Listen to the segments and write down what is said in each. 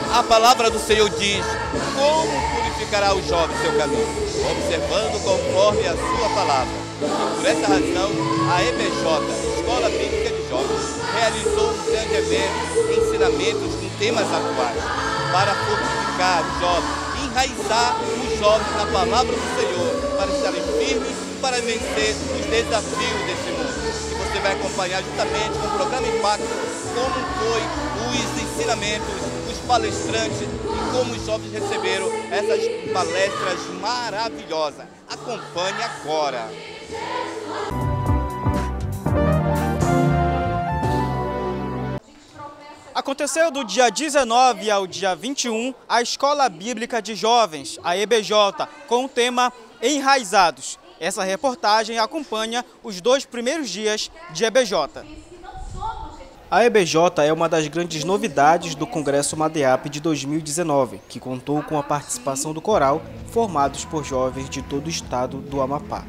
A palavra do Senhor diz: como purificará o jovem seu caminho? Observando conforme a sua palavra. E por essa razão, a EBJ, Escola Bíblica de Jovens, realizou um grande evento, ensinamentos com temas atuais, para fortificar o jovem, enraizar o jovem na palavra do Senhor, para estarem firmes, para vencer os desafios desse mundo. E você vai acompanhar juntamente com o programa Impacto como foi os ensinamentos, os palestrantes e como os jovens receberam essas palestras maravilhosas. Acompanhe agora. Aconteceu do dia 19 ao dia 21 a Escola Bíblica de Jovens, a EBJ, com o tema Enraizados. Essa reportagem acompanha os 2 primeiros dias de EBJ. A EBJ é uma das grandes novidades do Congresso MADEAP de 2019, que contou com a participação do coral, formados por jovens de todo o estado do Amapá.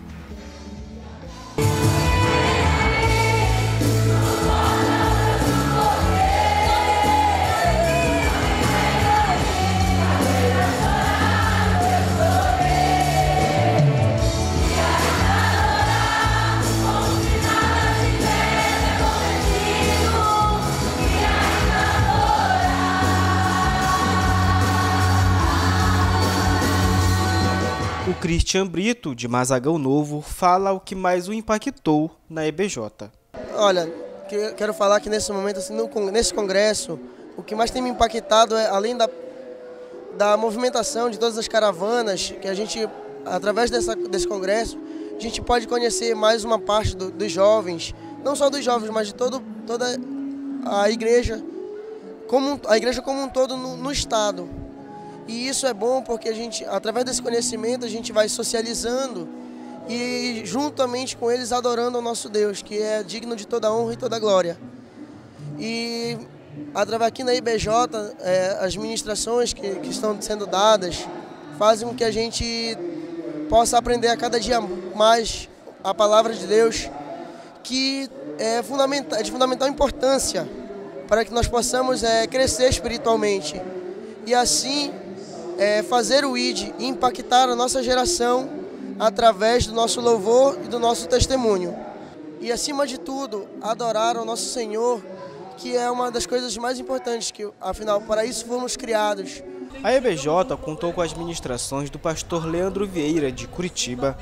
O Christian Brito, de Mazagão Novo, fala o que mais o impactou na EBJ. Olha, quero falar que nesse momento, assim, nesse congresso, o que mais tem me impactado é, além da movimentação de todas as caravanas, que a gente, através desse congresso, a gente pode conhecer mais uma parte dos jovens, não só dos jovens, mas de toda a igreja como um todo no estado. E isso é bom porque a gente, através desse conhecimento, a gente vai socializando e juntamente com eles adorando ao nosso Deus, que é digno de toda honra e toda glória. E através aqui na IBJ, as ministrações que estão sendo dadas fazem com que a gente possa aprender a cada dia mais a palavra de Deus, que é de fundamental importância para que nós possamos crescer espiritualmente e assim fazer o ID e impactar a nossa geração através do nosso louvor e do nosso testemunho. E, acima de tudo, adorar ao nosso Senhor, que é uma das coisas mais importantes, que, afinal, para isso fomos criados. A EBJ contou com as ministrações do pastor Leandro Vieira, de Curitiba.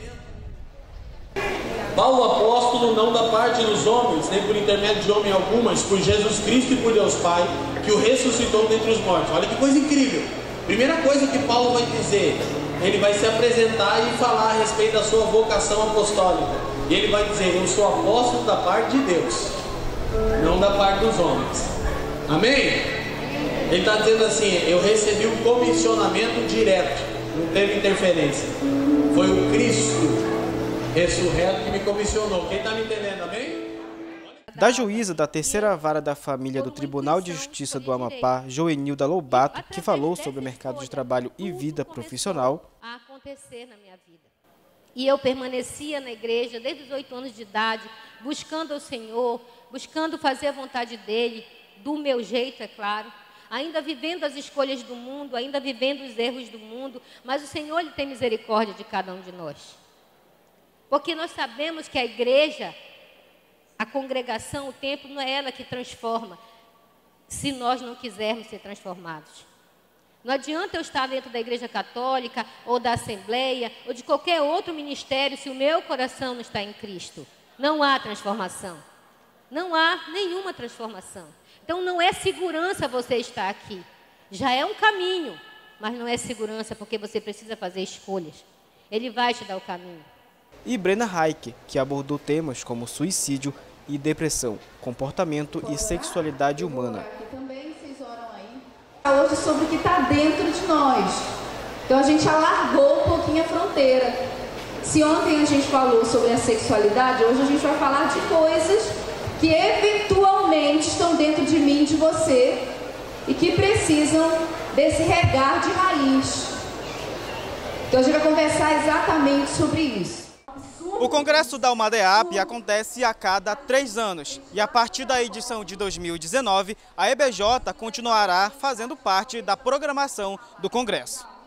Paulo apóstolo, não da parte dos homens, nem por intermédio de homem algum, mas por Jesus Cristo e por Deus Pai, que o ressuscitou dentre os mortos. Olha que coisa incrível! Primeira coisa que Paulo vai dizer, ele vai se apresentar e falar a respeito da sua vocação apostólica. E ele vai dizer: eu sou apóstolo da parte de Deus, não da parte dos homens. Amém? Ele está dizendo assim: eu recebi um comissionamento direto, não teve interferência. Foi o Cristo ressurreto que me comissionou. Quem está me entendendo? Amém? Da juíza da terceira vara da família do Tribunal de Justiça do Amapá, Joenilda Lobato, que falou sobre o mercado de trabalho e vida profissional. A acontecer na minha vida. E eu permanecia na igreja desde os 8 anos de idade, buscando o Senhor, buscando fazer a vontade dEle, do meu jeito, é claro. Ainda vivendo as escolhas do mundo, ainda vivendo os erros do mundo, mas o Senhor, Ele tem misericórdia de cada um de nós. Porque nós sabemos que a igreja, a congregação, o templo, não é ela que transforma, se nós não quisermos ser transformados. Não adianta eu estar dentro da igreja católica, ou da assembleia, ou de qualquer outro ministério, se o meu coração não está em Cristo. Não há transformação. Não há nenhuma transformação. Então não é segurança você estar aqui. Já é um caminho, mas não é segurança, porque você precisa fazer escolhas. Ele vai te dar o caminho. E Brena Raik, que abordou temas como suicídio e depressão, comportamento e sexualidade humana. Também vocês oram aí. Hoje sobre o que está dentro de nós. Então a gente alargou um pouquinho a fronteira. Se ontem a gente falou sobre a sexualidade, hoje a gente vai falar de coisas que eventualmente estão dentro de mim, de você, e que precisam desse regar de raiz. Então a gente vai conversar exatamente sobre isso. O Congresso da UMADEAP acontece a cada 3 anos e a partir da edição de 2019, a EBJ continuará fazendo parte da programação do Congresso.